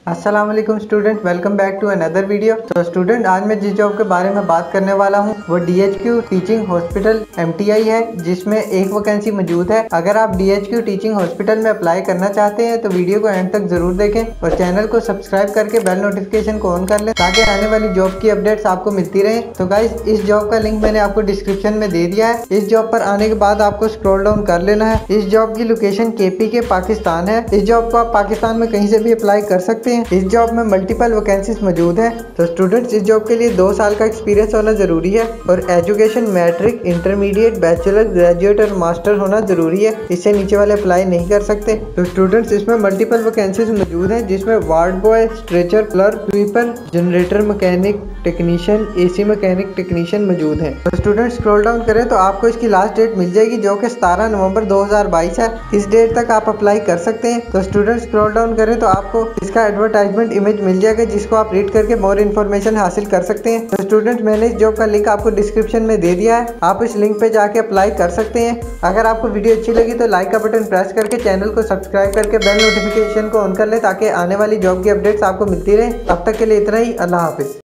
अस्सलाम वालेकुम student, welcome back to another video. तो स्टूडेंट, आज मैं जिस जॉब के बारे में बात करने वाला हूँ वो DHQ टीचिंग हॉस्पिटल MTI है, जिसमें एक वैकेंसी मौजूद है। अगर आप DHQ टीचिंग हॉस्पिटल में अप्लाई करना चाहते हैं तो वीडियो को एंड तक जरूर देखें और चैनल को सब्सक्राइब करके बेल नोटिफिकेशन को ऑन कर लें ताकि आने वाली जॉब की अपडेट्स आपको मिलती रहे। तो गाइस, इस जॉब का लिंक मैंने आपको डिस्क्रिप्शन में दे दिया है। इस जॉब पर आने के बाद आपको स्क्रॉल डाउन कर लेना है। इस जॉब की लोकेशन KP के पाकिस्तान है। इस जॉब को आप पाकिस्तान में कहीं से भी अप्लाई कर सकते हैं। इस जॉब में मल्टीपल वैकेंसीज मौजूद है। तो स्टूडेंट्स, इस जॉब के लिए 2 साल का एक्सपीरियंस होना जरूरी है और education matric, intermediate, bachelor, graduate और मास्टर होना जरूरी है। इससे नीचे वाले अप्लाई नहीं कर सकते। तो स्टूडेंट्स, इसमें मल्टीपल वैकेंसीज मौजूद है, जिसमें ward boy, stretcher, clerk, sweeper, generator mechanic technician, AC mechanic technician मौजूद है। तो स्टूडेंट्स, स्क्रॉल डाउन करें तो आपको इसकी लास्ट डेट मिल जाएगी, जो कि 17 नवंबर 2022 है। इस डेट तक आप अप्लाई कर सकते हैं। तो स्टूडेंट्स, स्क्रॉल डाउन करें तो आपको इसका एडवर्टाइजमेंट इमेज मिल जाएगा, जिसको आप रीड करके मोर इन्फॉर्मेशन हासिल कर सकते हैं। तो स्टूडेंट, मैंने इस जॉब का लिंक आपको डिस्क्रिप्शन में दे दिया है, आप इस लिंक पे जाके अप्लाई कर सकते हैं। अगर आपको वीडियो अच्छी लगी तो लाइक का बटन प्रेस करके चैनल को सब्सक्राइब करके बेल नोटिफिकेशन को ऑन कर ले ताकि आने वाली जॉब की अपडेट्स आपको मिलती रहे। तब तक के लिए इतना ही। अल्लाह हाफिज।